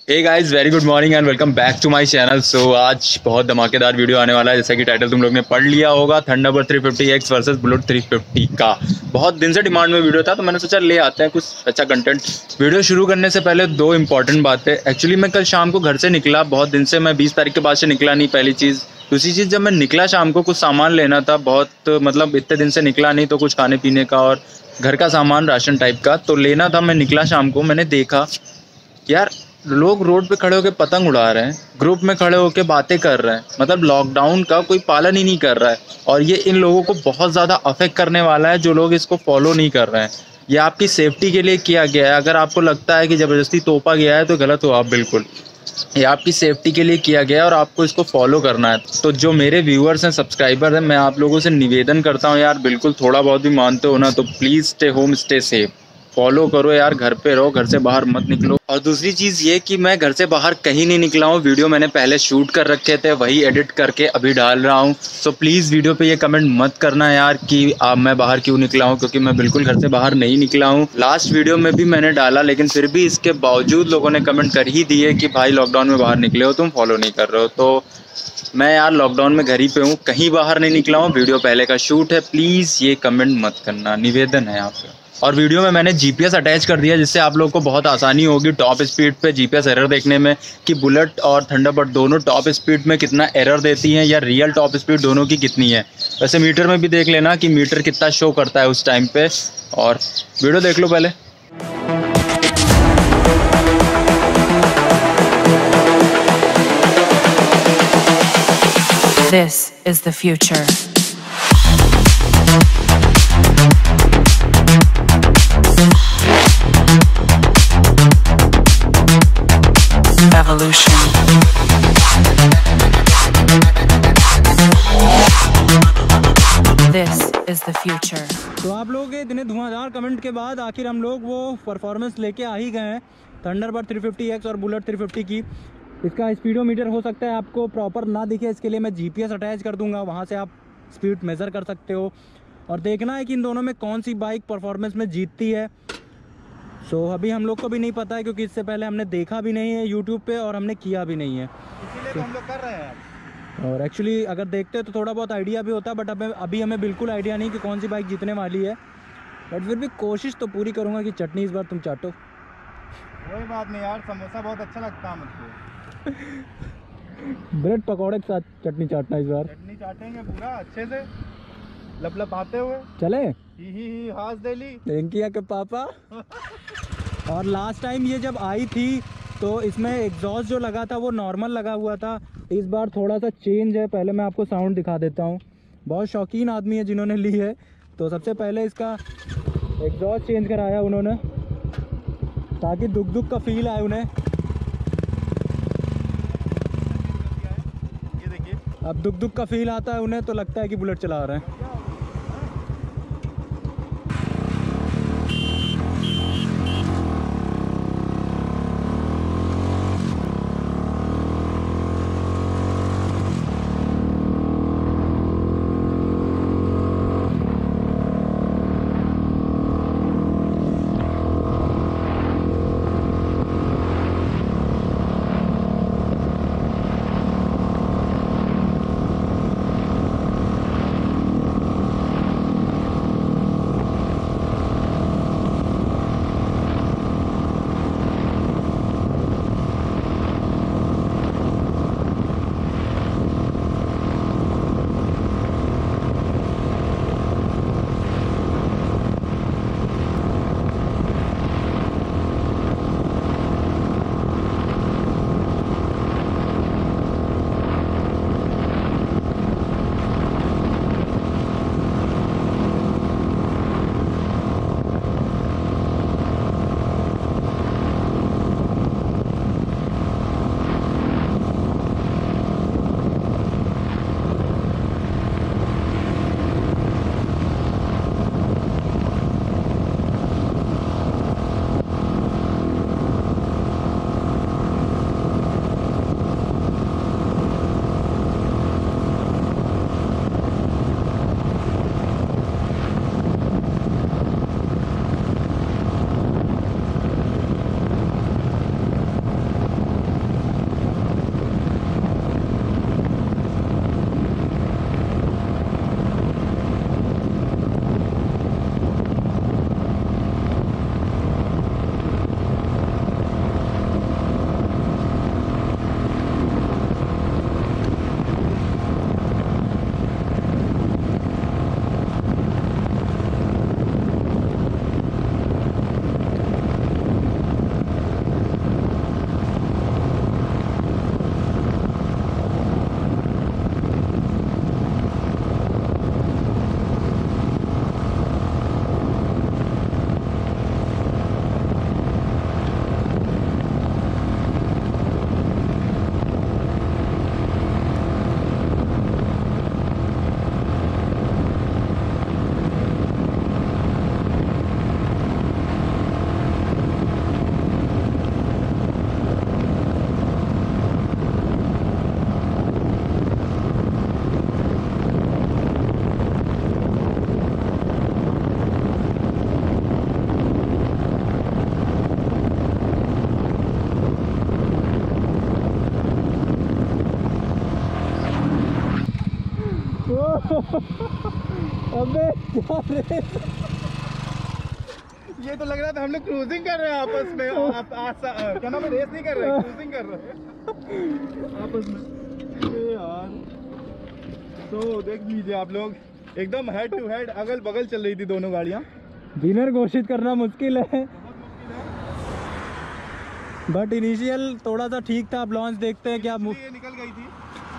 Hey guys, very good morning and welcome back to my channel. So आज बहुत धमाकेदार video आने वाला है। जैसा कि टाइटल तुम लोग ने पढ़ लिया होगा, थंडरबर्ड 350X वर्सेस बुलेट 350 का बहुत दिन से डिमांड में वीडियो था, तो मैंने सोचा ले आते हैं कुछ अच्छा कंटेंट। वीडियो शुरू करने से पहले दो इंपॉर्टेंट बातें। एक्चुअली मैं कल शाम को घर से निकला, बहुत दिन से मैं 20 तारीख के बाद से निकला नहीं, पहली चीज़। दूसरी चीज़, जब मैं निकला शाम को कुछ सामान लेना था, बहुत मतलब इतने दिन से निकला नहीं, तो कुछ खाने पीने का और घर का सामान राशन टाइप का तो लेना था। मैं निकला शाम को, मैंने देखा यार लोग रोड पे खड़े होकर पतंग उड़ा रहे हैं, ग्रुप में खड़े होकर बातें कर रहे हैं। मतलब लॉकडाउन का कोई पालन ही नहीं कर रहा है, और ये इन लोगों को बहुत ज़्यादा अफेक्ट करने वाला है जो लोग इसको फॉलो नहीं कर रहे हैं। ये आपकी सेफ्टी के लिए किया गया है। अगर आपको लगता है कि ज़बरदस्ती तोपा गया है तो गलत हो आप बिल्कुल। ये आपकी सेफ्टी के लिए किया गया है और आपको इसको फॉलो करना है। तो जो मेरे व्यूअर्स हैं, सब्सक्राइबर हैं, मैं आप लोगों से निवेदन करता हूँ यार, बिल्कुल थोड़ा बहुत भी मानते हो ना तो please stay home, stay safe, follow करो यार, घर पे रहो, घर से बाहर मत निकलो। और दूसरी चीज़ ये कि मैं घर से बाहर कहीं नहीं निकला हूँ। वीडियो मैंने पहले शूट कर रखे थे, वही एडिट करके अभी डाल रहा हूँ। सो प्लीज़ वीडियो पे ये कमेंट मत करना यार कि मैं बाहर क्यों निकला हूँ, क्योंकि मैं बिल्कुल घर से बाहर नहीं निकला हूँ। लास्ट वीडियो में भी मैंने डाला, लेकिन फिर भी इसके बावजूद लोगों ने कमेंट कर ही दिए कि भाई लॉकडाउन में बाहर निकले हो तुम, फॉलो नहीं कर रहे हो। तो मैं यार लॉकडाउन में घर ही पे हूँ, कहीं बाहर नहीं निकला हूँ, वीडियो पहले का शूट है। प्लीज़ ये कमेंट मत करना, निवेदन है आपसे। और वीडियो में मैंने जीपीएस अटैच कर दिया, जिससे आप लोगों को बहुत आसानी होगी टॉप स्पीड पे जीपीएस एरर देखने में कि बुलेट और थंडरबर्ड दोनों टॉप स्पीड में कितना एरर देती हैं, या रियल टॉप स्पीड दोनों की कितनी है। वैसे मीटर में भी देख लेना कि मीटर कितना शो करता है उस टाइम पे, और वीडियो देख लो पहले। This is the future. Evolution. This is the future. तो आप लोग इतने धुआंधार कमेंट के बाद आखिर हम लोग वो परफॉर्मेंस लेके आ ही गए हैं, थंडरबर्ड 350X और बुलेट 350 की। इसका स्पीडोमीटर हो सकता है आपको प्रॉपर ना दिखे, इसके लिए मैं जीपीएस अटैच कर दूंगा, वहाँ से आप स्पीड मेज़र कर सकते हो और देखना है कि इन दोनों में कौन सी बाइक परफॉर्मेंस में जीतती है। सो अभी हम लोग को भी नहीं पता है, क्योंकि इससे पहले हमने देखा भी नहीं है यूट्यूब पे और हमने किया भी नहीं है, इसीलिए तो हम लोग कर रहे हैं। और एक्चुअली अगर देखते तो थोड़ा बहुत आइडिया भी होता, बट अभी हमें बिल्कुल आइडिया नहीं कि कौन सी बाइक जीतने वाली है। बट फिर भी कोशिश तो पूरी करूँगा कि चटनी इस बार तुम चाटो। कोई बात नहीं यार, समोसा बहुत अच्छा लगता है मुझको। ब्रेड पकौड़े के साथ चटनी चाटना इस बार। चटनी चाटेंगे पूरा अच्छे से, लपलपाते हुए। चले ही हाथ दे ली रिंकिया के पापा। और लास्ट टाइम ये जब आई थी तो इसमें एग्जॉस्ट जो लगा था वो नॉर्मल लगा हुआ था, इस बार थोड़ा सा चेंज है। पहले मैं आपको साउंड दिखा देता हूँ। बहुत शौकीन आदमी है जिन्होंने ली है, तो सबसे पहले इसका एग्जॉस्ट चेंज कराया उन्होंने, ताकि दुख दुख का फील आए उन्हें। ये देखिए, अब दुख दुख का फील आता है उन्हें, तो लगता है कि बुलेट चला रहे हैं। अबे क्या रे? ये तो लग रहा था हम लोग क्रूजिंग कर रहे हैं आपस में। क्या नाम है, रेस नहीं कर रहे, क्रूजिंग कर रहे हैं आपस में। ये यार तो देख लीजिए आप लोग, एकदम हेड टू हेड अगल बगल चल रही थी दोनों गाड़ियाँ। विनर घोषित करना मुश्किल है, बट इनिशियल थोड़ा सा ठीक था। अब लॉन्च देखते हैं क्या ये निकल गई थी।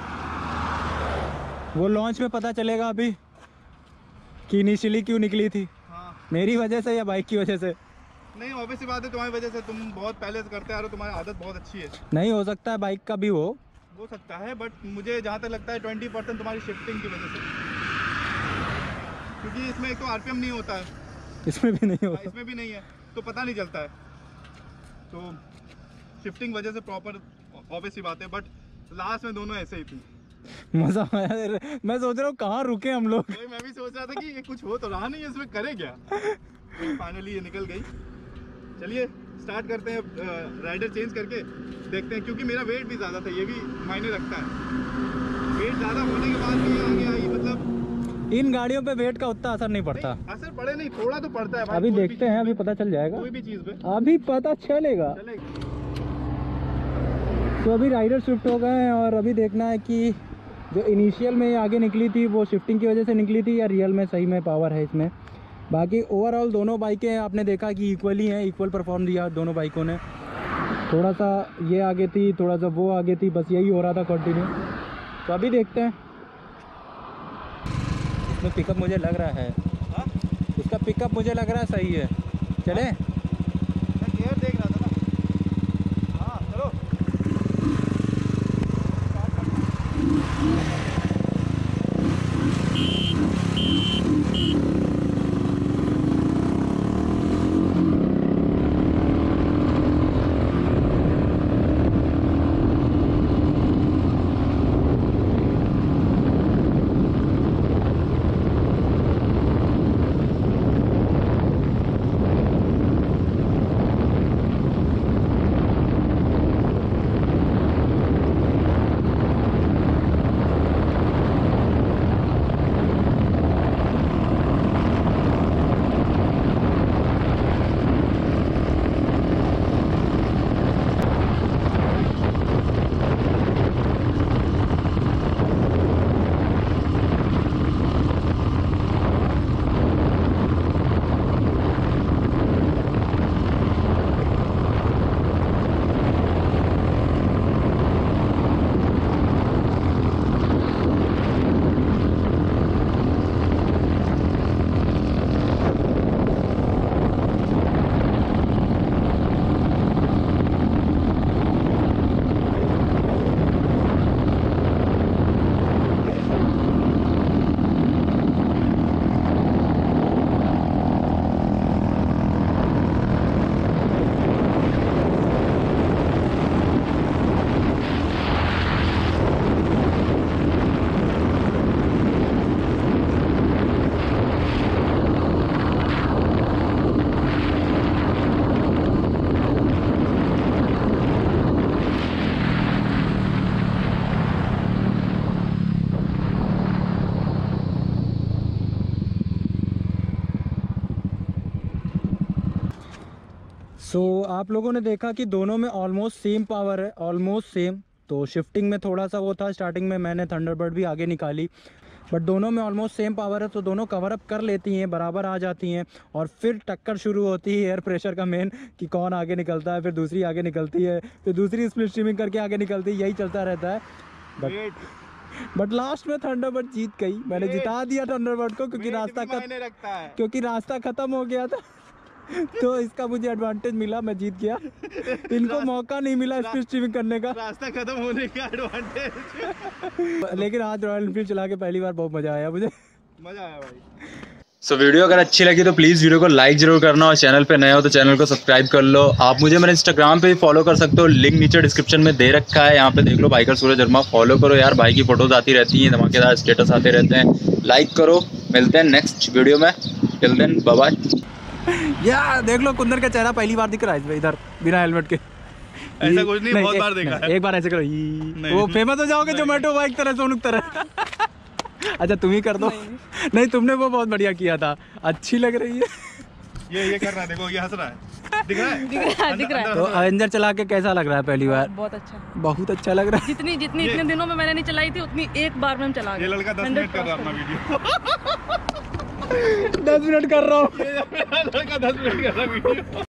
वो लॉन्च में पता चलेगा अभी कि इनिशियली क्यों निकली थी। हाँ। मेरी वजह से या बाइक की वजह से? नहीं, ऑब्वियस सी बात है, तुम्हारी वजह से। तुम बहुत पहले से करते आ रहे हो, तुम्हारी आदत बहुत अच्छी है। नहीं हो सकता है बाइक का भी हो सकता है, बट मुझे जहाँ तक लगता है 20% तुम्हारी शिफ्टिंग की वजह से, क्योंकि इसमें एक तो आरपीएम नहीं होता है, इसमें भी नहीं होता। इसमें भी नहीं है, तो पता नहीं चलता है। तो शिफ्टिंग वजह से प्रॉपर ऑब्वियस सी बात है, बट लास्ट में दोनों ऐसे ही थी। मजा आया। मैं सोच रहा हूँ कहाँ रुके हम लोग। मैं भी सोच रहा था कि ये कुछ हो तो रहा नहीं है इसमें, करे क्या। फाइनली ये निकल गई। चलिए स्टार्ट करते हैं, राइडर चेंज करके देखते हैं, क्योंकि मेरा वेट भी ज़्यादा था, ये भी मायने रखता है। वेट ज़्यादा होने के बाद भी आगे आई, मतलब इन गाड़ियों पे वेट का उतना असर नहीं पड़ता। असर पड़े नहीं, थोड़ा तो पड़ता है भाई। अभी देखते हैं, अभी पता चल जाएगा, कोई भी चीज़ पे अभी पता चलेगा। तो अभी राइडर शिफ्ट हो गए हैं और अभी देखना है कि जो इनिशियल में आगे निकली थी वो शिफ्टिंग की वजह से निकली थी या रियल में सही में पावर है इसमें। बाकी ओवरऑल दोनों बाइकें आपने देखा कि इक्वली हैं, इक्वल परफॉर्म दिया दोनों बाइकों ने। थोड़ा सा ये आगे थी, थोड़ा सा वो आगे थी, बस यही हो रहा था कंटिन्यू। तो अभी देखते हैं। इसमें पिकअप मुझे लग रहा है, इसका पिकअप मुझे लग रहा है सही है। चले मैं गियर देख रहा था ना। हाँ चलो। सो आप लोगों ने देखा कि दोनों में ऑलमोस्ट सेम पावर है, ऑलमोस्ट सेम। तो शिफ्टिंग में थोड़ा सा वो था, स्टार्टिंग में मैंने थंडरबर्ड भी आगे निकाली, बट दोनों में ऑलमोस्ट सेम पावर है। तो दोनों कवर अप कर लेती हैं, बराबर आ जाती हैं, और फिर टक्कर शुरू होती है एयर प्रेशर का मेन, कि कौन आगे निकलता है, फिर दूसरी आगे निकलती है, फिर दूसरी स्प्लिट स्ट्रीमिंग करके आगे निकलती है, यही चलता रहता है। बट लास्ट में थंडरबर्ड जीत गई। मैंने जिता दिया थंडरबर्ड को, क्योंकि रास्ता खत्म हो गया था। तो इसका मुझे एडवांटेज मिला, मैं जीत गया। इनको मौका नहीं मिला स्पीड स्ट्रीमिंग करने का, रास्ता खत्म होने का एडवांटेज। लेकिन आज रॉयल एनफील्ड चला के पहली बार बहुत मजा आया मुझे। मजा आया भाई। सो वीडियो अगर अच्छी लगी तो प्लीज़ वीडियो को लाइक जरूर करना, और चैनल पे नए हो तो चैनल को सब्सक्राइब कर लो। आप मुझे मेरे इंस्टाग्राम पे भी फॉलो कर सकते हो, लिंक नीचे डिस्क्रिप्शन में दे रखा है, यहाँ पे देख लो, बाइकर सूरज वर्मा। फॉलो करो यार, भाई की फोटोज आती रहती हैं, धमाकेदार स्टेटस आते रहते हैं। लाइक करो, मिलते हैं नेक्स्ट वीडियो में। Till then bye bye. यार देख लो, कुंदन का चेहरा पहली बार दिख रहा है इधर बिना हेलमेट के। ऐसा कुछ नहीं, बहुत बार देखा है। एक बार ऐसे करो, वो फेमस हो जाओगे जोमेटो बाइक तरह, सोनू तरह। अच्छा तुम ही कर दो। नहीं तुमने वो बहुत बढ़िया किया था, अच्छी लग रही है। ये कर रहा है, देखो ये हंस रहा है, दिख रहा है? दिख रहा है। तो अवेंजर चला के कैसा लग रहा है पहली बार? बहुत अच्छा, बहुत अच्छा लग रहा है। जितनी इतने दिनों में मैंने नहीं चलाई थी उतनी एक बार में हम चला गए। ये लड़का 10 मिनट कर रहा है अपना वीडियो। 10 मिनट कर रहा हूँ। ये लड़का 10 मिनट कर रहा है वीडियो।